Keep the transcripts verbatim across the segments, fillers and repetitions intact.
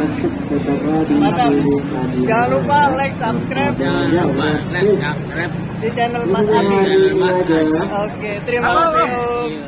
Mantap. Jangan lupa like, subscribe. Jangan lupa like, subscribe di channel Mas Abi. Oke, terima kasih.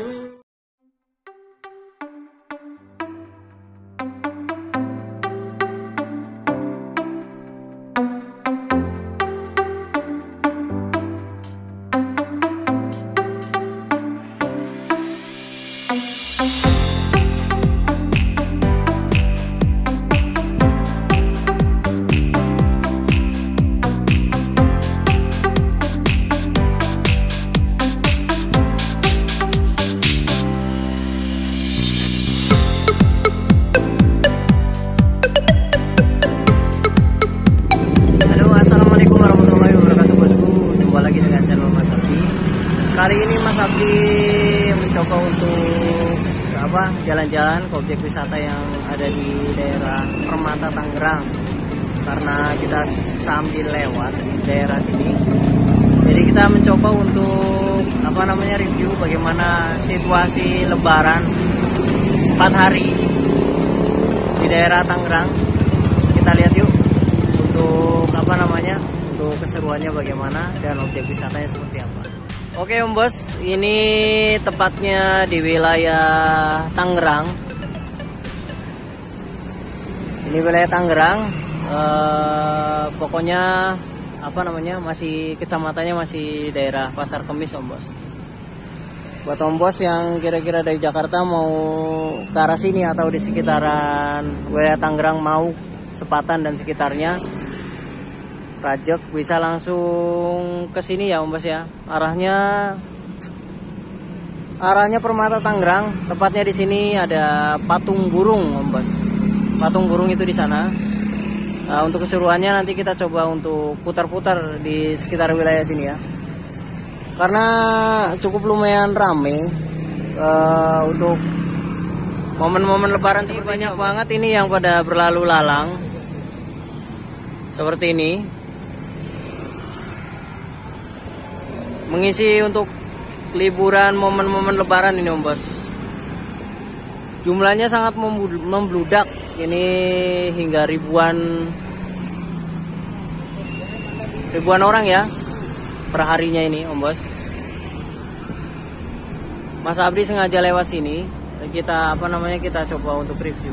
Kali ini Mas Abdi mencoba untuk apa jalan-jalan ke objek wisata yang ada di daerah Permata Tangerang, karena kita sambil lewat di daerah sini. Jadi kita mencoba untuk apa namanya review bagaimana situasi Lebaran empat hari di daerah Tangerang. Kita lihat yuk untuk apa namanya untuk keseruannya bagaimana dan objek wisatanya seperti apa. Oke Om Bos, ini tepatnya di wilayah Tangerang. Ini wilayah Tangerang, eh, pokoknya apa namanya masih kecamatannya masih daerah Pasar Kemis Om Bos. Buat Om Bos yang kira-kira dari Jakarta mau ke arah sini atau di sekitaran wilayah Tangerang mau Sepatan dan sekitarnya, Rajek, bisa langsung ke sini ya Om Bos ya. Arahnya arahnya Permata Tangerang. Tepatnya di sini ada Patung Burung Om Bos. Patung Burung itu di sana. Nah, untuk keseruannya nanti kita coba untuk putar-putar di sekitar wilayah sini ya. Karena cukup lumayan rame uh, untuk momen-momen Lebaran seperti banyak banget ini yang pada berlalu lalang seperti ini. Mengisi untuk liburan momen-momen Lebaran ini Om Bos. Jumlahnya sangat membludak. Ini hingga ribuan ribuan orang ya per harinya ini Om Bos. Mas Abdi sengaja lewat sini. Kita apa namanya kita coba untuk review.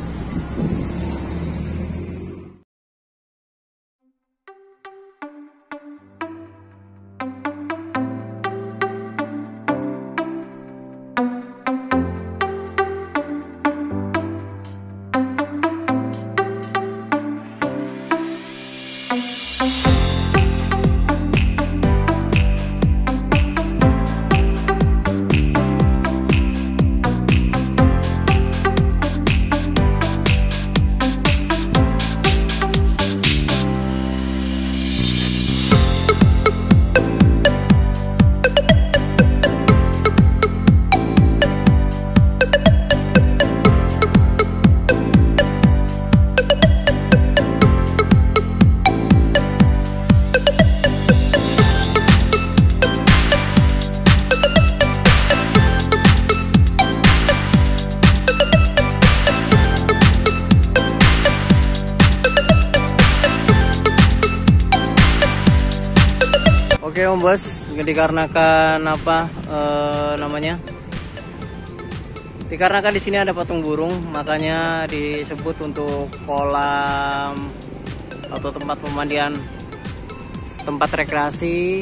Oke Om Bos, dikarenakan apa e, namanya? Dikarenakan di sini ada patung burung, makanya disebut untuk kolam atau tempat pemandian, tempat rekreasi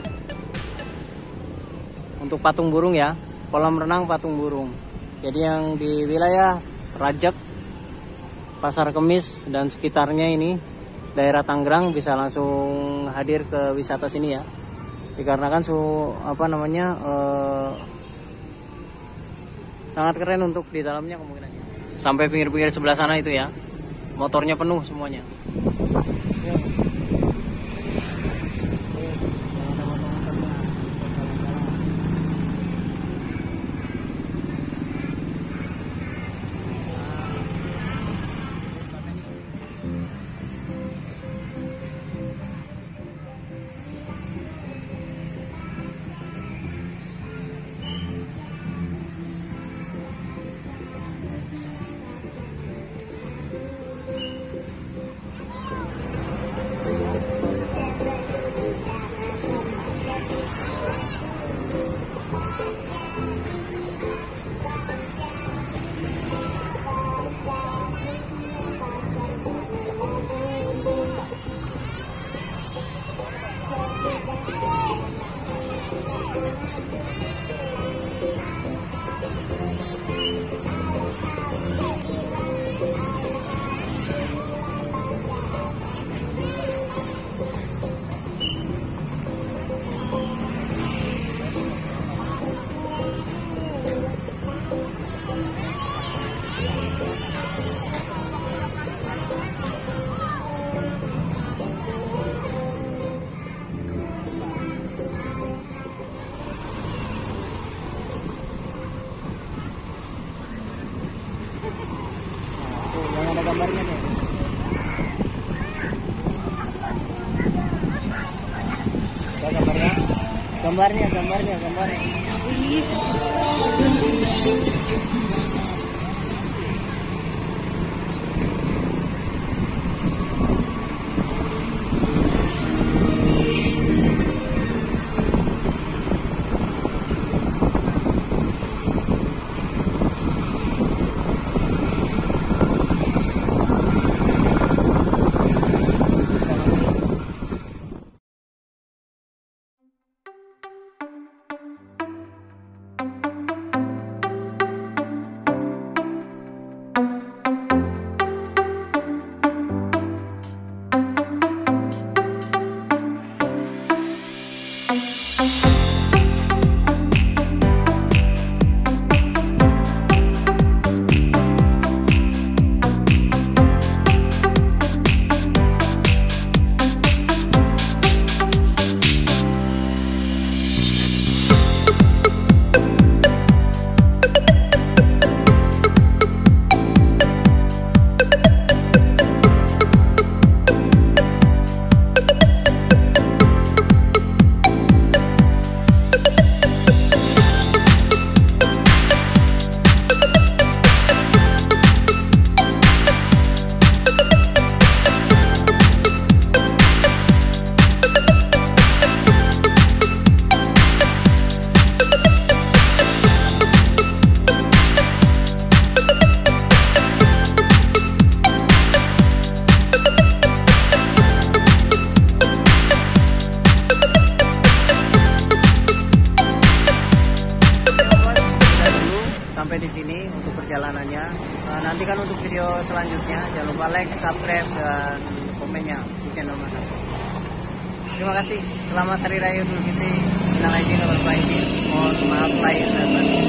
untuk patung burung ya, kolam renang patung burung. Jadi yang di wilayah Rajek, Pasar Kemis dan sekitarnya ini daerah Tangerang bisa langsung hadir ke wisata sini ya. Dikarenakan su apa namanya eh, sangat keren untuk di dalamnya kemungkinannya. Sampai pinggir-pinggir sebelah sana itu ya, motornya penuh semuanya. yang ada gambarnya nih. Ada gambarnya, gambarnya, gambarnya, gambarnya. Please. Sampai di sini untuk perjalanannya. Uh, nantikan untuk video selanjutnya. Jangan lupa like, subscribe, dan komennya di channel Mas Aku. Terima kasih. Selamat Hari Raya Idul Fitri. Minal aidin wal faizin. Mohon maaf lahir dan batin.